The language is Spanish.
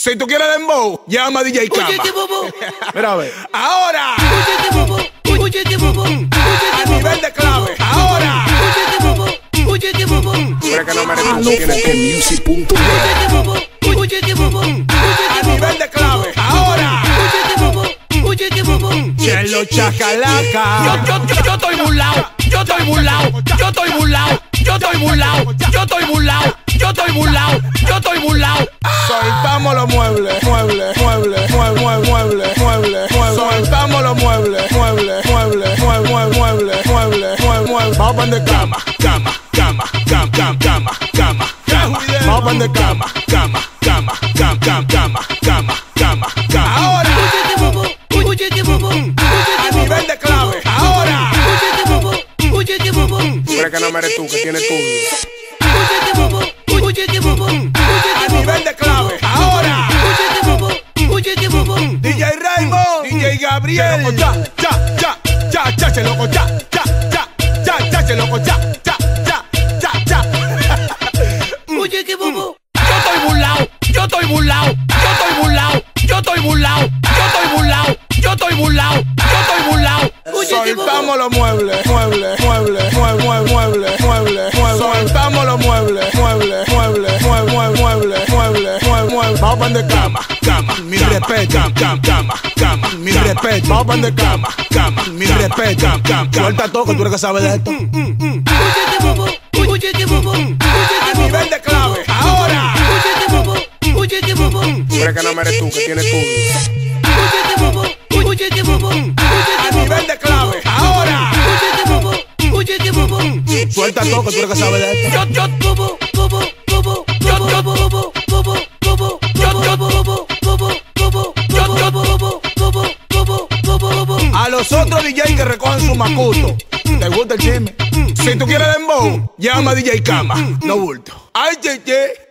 Si tú quieres dembow, llama a DJ Kama. Mira a ver. Ahora. A nivel de clave. Ahora. Pero que no merece music.net. A nivel de clave. Ahora. Chelo Chacalaca. Yo estoy burlao, yo estoy burlao, yo estoy burlao, yo estoy burlao, yo estoy burlao, yo estoy burlao, yo estoy burlao. Soltamos los muebles, muebles, muebles, muebles, muebles, muebles, muebles. Soltamos los muebles, muebles, muebles, muebles, muebles, muebles, muebles. Vamos pan de cama, cama, cama, cama, cama, cama, cama, cama. Vamos pan de cama, cama, cama, cama, cama, cama, cama, cama, cama. Ahora. A nivel de clave. Ahora. Pero que no mereces tú, que tienes todo. A nivel de clave. Ahora. DJ Raymond, DJ Gabriel. Ya, ya, ya, ya, ya, che loco, ya, ya, ya, ya, ya, che loco, ya, ya, ya, ya, ya. Oye, qué bobo. Yo estoy burlao, yo estoy burlao, yo estoy burlao, yo estoy burlao, yo estoy burlao, yo estoy burlao, yo estoy burlao. Soltamos los muebles, muebles, muebles, muebles, muebles, muebles, muebles. Soltamos los muebles, muebles, muebles, muebles, muebles, muebles, muebles. Vamos pan de cama, cama, mi respeto, cama, cama, cama, mi respeto. Vamos pan de cama, cama, mi respeto, cama, cama. Suelta todo, que tú eres que sabes de esto. A nivel de clave, ahora. Pero que no mereces tú, que tienes todo. A nivel de clave, ahora. Suelta todo, que tú eres que sabes de esto. A los otros DJ que recogen su macuto. ¿Te gusta el chisme? Si tú quieres dembow, llama a DJ Kama. No bulto. Ay, che, che.